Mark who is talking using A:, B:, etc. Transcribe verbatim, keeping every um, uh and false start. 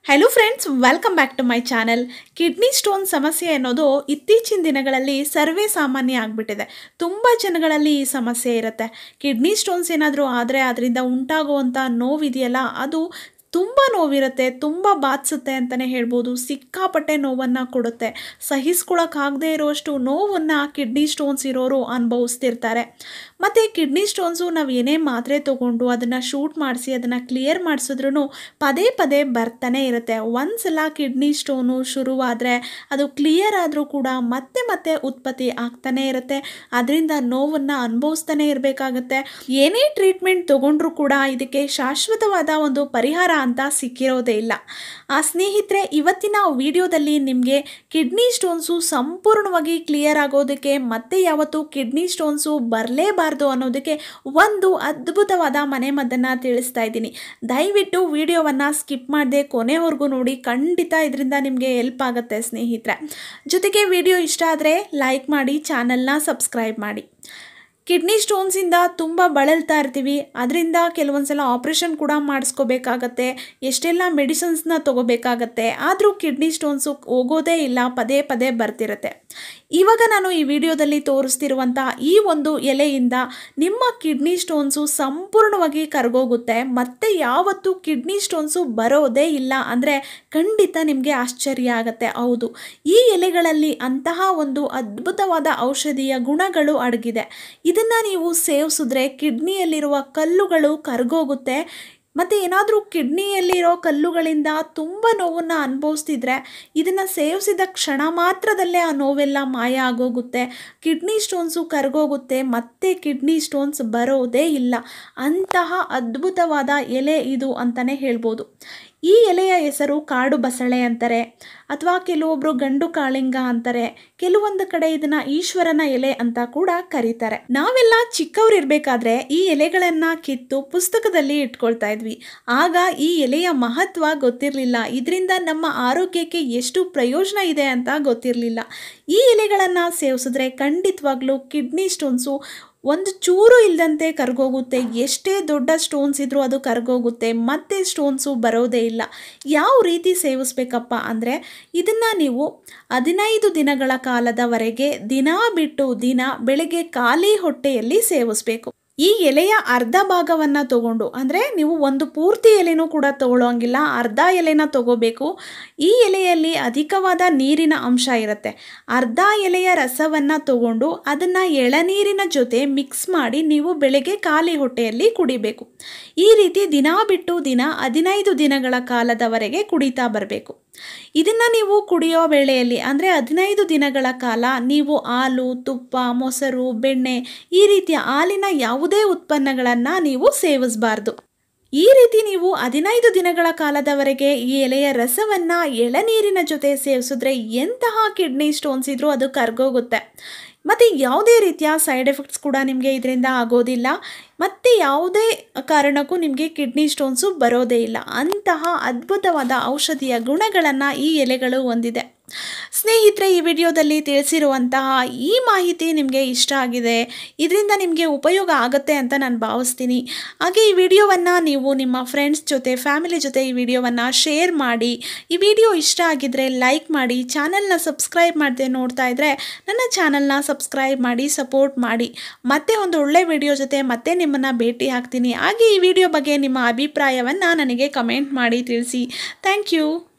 A: Hello friends, welcome back to my channel. Kidney stone ಸಮಸ್ಯೆ ಅನ್ನೋದು ಇತ್ತೀಚಿನ ದಿನಗಳಲ್ಲಿ ಸರ್ವೇ ಸಾಮಾನ್ಯ ಆಗಿಬಿಟ್ಟಿದೆ. ತುಂಬ ಜನಗಳಲ್ಲಿ ಈ ಸಮಸ್ಯೆ ಇರುತ್ತೆ. ಕಿಡ್ನಿ ಸ್ಟೋನ್ಸ್ ಏನಾದರೂ ಆದರೆ ಅದರಿಂದ ಉಂಟಾಗುವಂಥ ನೋವಿದೆಯಲ್ಲ, ಅದು ತುಂಬ ನೋವಿರುತ್ತೆ, ತುಂಬ ಬಾಧಿಸುತ್ತೆ ಅಂತಲೇ ಹೇಳ್ಬೋದು. ಸಿಕ್ಕಾಪಟ್ಟೆ ನೋವನ್ನು ಕೊಡುತ್ತೆ. ಸಹಿಸ್ಕೊಳ್ಳೋಕ್ಕಾಗದೇ ಇರೋಷ್ಟು ನೋವನ್ನು ಕಿಡ್ನಿ ಸ್ಟೋನ್ಸ್ ಇರೋರು ಅನುಭವಿಸ್ತಿರ್ತಾರೆ. ಮತ್ತು ಕಿಡ್ನಿ ಸ್ಟೋನ್ಸು ನಾವು ಏನೇ ಮಾತ್ರೆ ತೊಗೊಂಡು ಅದನ್ನು ಶೂಟ್ ಮಾಡಿಸಿ ಅದನ್ನು ಕ್ಲಿಯರ್ ಮಾಡಿಸಿದ್ರೂ ಪದೇ ಪದೇ ಬರ್ತಾನೆ ಇರುತ್ತೆ. ಒಂದ್ಸಲ ಕಿಡ್ನಿ ಸ್ಟೋನು ಶುರುವಾದರೆ ಅದು ಕ್ಲಿಯರ್ ಆದರೂ ಕೂಡ ಮತ್ತೆ ಮತ್ತೆ ಉತ್ಪತ್ತಿ ಆಗ್ತಾನೆ ಇರುತ್ತೆ. ಅದರಿಂದ ನೋವನ್ನು ಅನುಭವಿಸ್ತಾನೆ ಇರಬೇಕಾಗತ್ತೆ. ಏನೇ ಟ್ರೀಟ್ಮೆಂಟ್ ತೊಗೊಂಡ್ರೂ ಕೂಡ ಇದಕ್ಕೆ ಶಾಶ್ವತವಾದ ಒಂದು ಪರಿಹಾರ ಅಂತ ಸಿಕ್ಕಿರೋದೇ ಇಲ್ಲ. ಆ ಸ್ನೇಹಿತರೆ, ಇವತ್ತಿನ ವಿಡಿಯೋದಲ್ಲಿ ನಿಮಗೆ ಕಿಡ್ನಿ ಸ್ಟೋನ್ಸು ಸಂಪೂರ್ಣವಾಗಿ ಕ್ಲಿಯರ್ ಆಗೋದಕ್ಕೆ ಮತ್ತೆ ಯಾವತ್ತು ಕಿಡ್ನಿ ಸ್ಟೋನ್ಸು ಬರಲೇಬಾರ್ದು ಅನ್ನೋದಕ್ಕೆ ಒಂದು ಅದ್ಭುತವಾದ ಮನೆಮದ್ದನ್ನು ತಿಳಿಸ್ತಾ ಇದ್ದೀನಿ. ದಯವಿಟ್ಟು ವಿಡಿಯೋವನ್ನು ಸ್ಕಿಪ್ ಮಾಡದೆ ಕೊನೆವರೆಗೂ ನೋಡಿ. ಖಂಡಿತ ಇದರಿಂದ ನಿಮಗೆ ಹೆಲ್ಪ್ ಆಗುತ್ತೆ ಸ್ನೇಹಿತರೆ. ಜೊತೆಗೆ ವಿಡಿಯೋ ಇಷ್ಟ ಆದರೆ ಲೈಕ್ ಮಾಡಿ, ಚಾನಲ್ನ ಸಬ್ಸ್ಕ್ರೈಬ್ ಮಾಡಿ. ಕಿಡ್ನಿ ಸ್ಟೋನ್ಸಿಂದ ತುಂಬ ಬಳಲ್ತಾ ಇರ್ತೀವಿ. ಅದರಿಂದ ಕೆಲವೊಂದು ಸಲ ಆಪ್ರೇಷನ್ ಕೂಡ ಮಾಡಿಸ್ಕೋಬೇಕಾಗತ್ತೆ, ಎಷ್ಟೆಲ್ಲ ಮೆಡಿಸಿನ್ಸ್ನ ತೊಗೋಬೇಕಾಗತ್ತೆ. ಆದರೂ ಕಿಡ್ನಿ ಸ್ಟೋನ್ಸು ಹೋಗೋದೇ ಇಲ್ಲ, ಪದೇ ಪದೇ ಬರ್ತಿರುತ್ತೆ. ಇವಾಗ ನಾನು ಈ ವಿಡಿಯೋದಲ್ಲಿ ತೋರಿಸ್ತಿರುವಂಥ ಈ ಒಂದು ಎಲೆಯಿಂದ ನಿಮ್ಮ ಕಿಡ್ನಿ ಸ್ಟೋನ್ಸು ಸಂಪೂರ್ಣವಾಗಿ ಕರಗೋಗುತ್ತೆ. ಮತ್ತೆ ಯಾವತ್ತೂ ಕಿಡ್ನಿ ಸ್ಟೋನ್ಸು ಬರೋದೇ ಇಲ್ಲ ಅಂದರೆ ಖಂಡಿತ ನಿಮಗೆ ಆಶ್ಚರ್ಯ ಆಗುತ್ತೆ. ಹೌದು, ಈ ಎಲೆಗಳಲ್ಲಿ ಅಂತಹ ಒಂದು ಅದ್ಭುತವಾದ ಔಷಧೀಯ ಗುಣಗಳು ಅಡಗಿದೆ. ಇದನ್ನು ನೀವು ಸೇವಿಸಿದ್ರೆ ಕಿಡ್ನಿಯಲ್ಲಿರುವ ಕಲ್ಲುಗಳು ಕರಗೋಗುತ್ತೆ. ಮತ್ತು ಏನಾದರೂ ಕಿಡ್ನಿಯಲ್ಲಿರೋ ಕಲ್ಲುಗಳಿಂದ ತುಂಬ ನೋವನ್ನು ಅನುಭವಿಸ್ತಿದ್ರೆ ಇದನ್ನು ಸೇವಿಸಿದ ಕ್ಷಣ ಮಾತ್ರದಲ್ಲೇ ಆ ನೋವೆಲ್ಲ ಮಾಯ ಆಗೋಗುತ್ತೆ. ಕಿಡ್ನಿ ಸ್ಟೋನ್ಸು ಕರಗೋಗುತ್ತೆ, ಮತ್ತೆ ಕಿಡ್ನಿ ಸ್ಟೋನ್ಸ್ ಬರೋದೇ ಇಲ್ಲ. ಅಂತಹ ಅದ್ಭುತವಾದ ಎಲೆ ಇದು ಅಂತಲೇ ಹೇಳ್ಬೋದು. ಈ ಎಲೆಯ ಹೆಸರು ಕಾಡು ಬಸಳೆ ಅಂತಾರೆ, ಅಥವಾ ಕೆಲವೊಬ್ಬರು ಗಂಡು ಕಾಳಿಂಗ ಅಂತಾರೆ. ಕೆಲವೊಂದು ಕಡೆ ಇದನ್ನ ಈಶ್ವರನ ಎಲೆ ಅಂತ ಕೂಡ ಕರೀತಾರೆ. ನಾವೆಲ್ಲ ಚಿಕ್ಕವರಿರ್ಬೇಕಾದ್ರೆ ಈ ಎಲೆಗಳನ್ನು ಕಿತ್ತು ಪುಸ್ತಕದಲ್ಲಿ ಇಟ್ಕೊಳ್ತಾ ಇದ್ವಿ. ಆಗ ಈ ಎಲೆಯ ಮಹತ್ವ ಗೊತ್ತಿರಲಿಲ್ಲ. ಇದರಿಂದ ನಮ್ಮ ಆರೋಗ್ಯಕ್ಕೆ ಎಷ್ಟು ಪ್ರಯೋಜನ ಇದೆ ಅಂತ ಗೊತ್ತಿರಲಿಲ್ಲ. ಈ ಎಲೆಗಳನ್ನು ಸೇವಿಸಿದ್ರೆ ಖಂಡಿತವಾಗ್ಲೂ ಕಿಡ್ನಿ ಸ್ಟೋನ್ಸು ಒಂದು ಚೂರು ಇಲ್ಲದಂತೆ ಕರಗೋಗುತ್ತೆ. ಎಷ್ಟೇ ದೊಡ್ಡ ಸ್ಟೋನ್ಸ್ ಇದ್ರೂ ಅದು ಕರಗೋಗುತ್ತೆ, ಮತ್ತೆ ಸ್ಟೋನ್ಸು ಬರೋದೇ ಇಲ್ಲ. ಯಾವ ರೀತಿ ಸೇವಿಸ್ಬೇಕಪ್ಪ ಅಂದರೆ, ಇದನ್ನು ನೀವು ಹದಿನೈದು ದಿನಗಳ ಕಾಲದವರೆಗೆ ದಿನ ಬಿಟ್ಟು ದಿನ ಬೆಳಗ್ಗೆ ಖಾಲಿ ಹೊಟ್ಟೆಯಲ್ಲಿ ಸೇವಿಸಬೇಕು. ಈ ಎಲೆಯ ಅರ್ಧ ಭಾಗವನ್ನು ತಗೊಂಡು, ಅಂದರೆ ನೀವು ಒಂದು ಪೂರ್ತಿ ಎಲೆನೂ ಕೂಡ ತಗೊಳ್ಳೋಂಗಿಲ್ಲ, ಅರ್ಧ ಎಲೆನ ತಗೋಬೇಕು. ಈ ಎಲೆಯಲ್ಲಿ ಅಧಿಕವಾದ ನೀರಿನ ಅಂಶ ಇರುತ್ತೆ. ಅರ್ಧ ಎಲೆಯ ರಸವನ್ನು ತಗೊಂಡು ಅದನ್ನು ಎಳನೀರಿನ ಜೊತೆ ಮಿಕ್ಸ್ ಮಾಡಿ ನೀವು ಬೆಳಗ್ಗೆ ಖಾಲಿ ಹೊಟ್ಟೆಯಲ್ಲಿ ಕುಡಿಬೇಕು. ಈ ರೀತಿ ದಿನ ಬಿಟ್ಟು ದಿನ ಹದಿನೈದು ದಿನಗಳ ಕಾಲದವರೆಗೆ ಕುಡಿತಾ ಬರಬೇಕು. ಇದನ್ನು ನೀವು ಕುಡಿಯೋ ವೇಳೆಯಲ್ಲಿ ಅಂದರೆ ಹದಿನೈದು ದಿನಗಳ ಕಾಲ ನೀವು ಹಾಲು, ತುಪ್ಪ, ಮೊಸರು, ಬೆಣ್ಣೆ ಈ ರೀತಿಯ ಹಾಲಿನ ಯಾವುದೇ ಉತ್ಪನ್ನಗಳನ್ನು ನೀವು ಸೇವಿಸಬಾರ್ದು. ಈ ರೀತಿ ನೀವು ಹದಿನೈದು ದಿನಗಳ ಕಾಲದವರೆಗೆ ಈ ಎಲೆಯ ರಸವನ್ನು ಎಳನೀರಿನ ಜೊತೆ ಸೇವಿಸಿದ್ರೆ ಎಂತಹ ಕಿಡ್ನಿ ಸ್ಟೋನ್ಸ್ ಇದ್ರೂ ಅದು ಕರಗೋಗುತ್ತೆ. ಮತ್ತು ಯಾವುದೇ ರೀತಿಯ ಸೈಡ್ ಎಫೆಕ್ಟ್ಸ್ ಕೂಡ ನಿಮಗೆ ಇದರಿಂದ ಆಗೋದಿಲ್ಲ. ಮತ್ತು ಯಾವುದೇ ಕಾರಣಕ್ಕೂ ನಿಮಗೆ ಕಿಡ್ನಿ ಸ್ಟೋನ್ಸು ಬರೋದೇ ಇಲ್ಲ. ಅಂತಹ ಅದ್ಭುತವಾದ ಔಷಧಿಯ ಗುಣಗಳನ್ನು ಈ ಎಲೆಗಳು ಹೊಂದಿದೆ. ಸ್ನೇಹಿತರೆ, ಈ ವಿಡಿಯೋದಲ್ಲಿ ತಿಳಿಸಿರುವಂತಹ ಈ ಮಾಹಿತಿ ನಿಮಗೆ ಇಷ್ಟ ಆಗಿದೆ, ಇದರಿಂದ ನಿಮಗೆ ಉಪಯೋಗ ಆಗುತ್ತೆ ಅಂತ ನಾನು ಭಾವಿಸ್ತೀನಿ. ಹಾಗೆ ಈ ವಿಡಿಯೋವನ್ನು ನೀವು ನಿಮ್ಮ ಫ್ರೆಂಡ್ಸ್ ಜೊತೆ, ಫ್ಯಾಮಿಲಿ ಜೊತೆ ಈ ವಿಡಿಯೋವನ್ನು ಶೇರ್ ಮಾಡಿ. ಈ ವಿಡಿಯೋ ಇಷ್ಟ ಆಗಿದ್ದರೆ ಲೈಕ್ ಮಾಡಿ. ಚಾನಲ್ನ ಸಬ್ಸ್ಕ್ರೈಬ್ ಮಾಡದೆ ನೋಡ್ತಾ ಇದ್ದರೆ ನನ್ನ ಚಾನಲ್ನ ಸಬ್ಸ್ಕ್ರೈಬ್ ಮಾಡಿ, ಸಪೋರ್ಟ್ ಮಾಡಿ. ಮತ್ತೆ ಒಂದು ಒಳ್ಳೆ ವಿಡಿಯೋ ಜೊತೆ ಮತ್ತೆ ನಿಮ್ಮನ್ನು ಭೇಟಿ ಆಗ್ತೀನಿ. ಹಾಗೆ ಈ ವಿಡಿಯೋ ಬಗ್ಗೆ ನಿಮ್ಮ ಅಭಿಪ್ರಾಯವನ್ನು ನನಗೆ ಕಮೆಂಟ್ ಮಾಡಿ ತಿಳಿಸಿ. Thank you.